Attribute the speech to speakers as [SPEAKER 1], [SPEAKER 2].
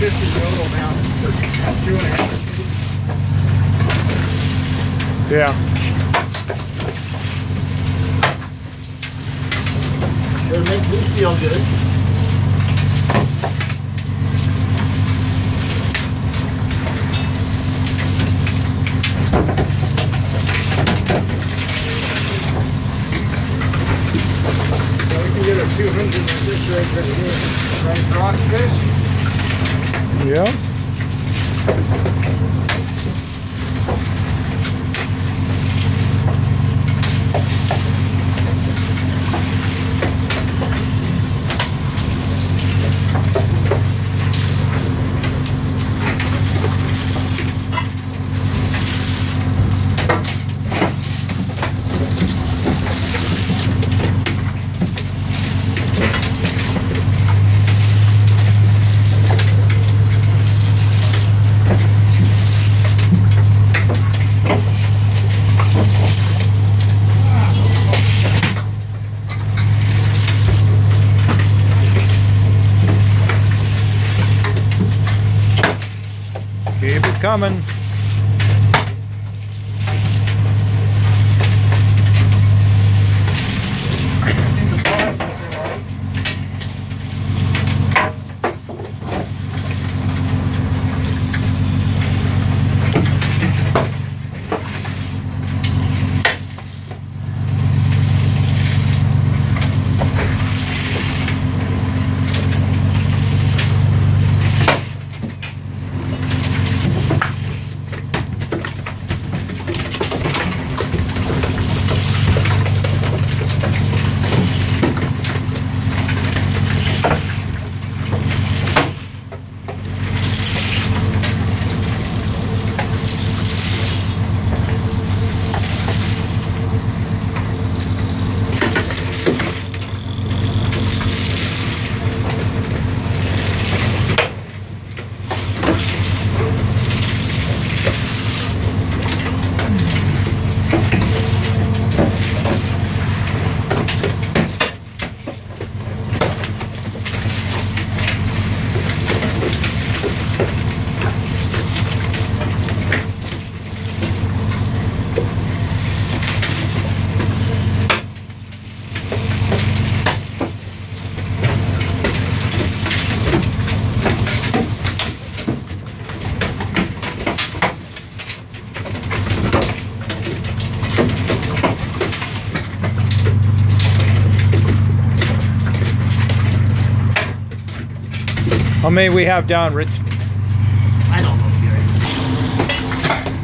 [SPEAKER 1] 250 total now. 2.5 feet.
[SPEAKER 2] Yeah.
[SPEAKER 3] Sure makes me feel good.
[SPEAKER 1] So we can get a 200 at this rate right here. Right, rockfish?
[SPEAKER 2] Yeah. Keep it coming. How many we have down, Rich?
[SPEAKER 3] I don't know, Gary.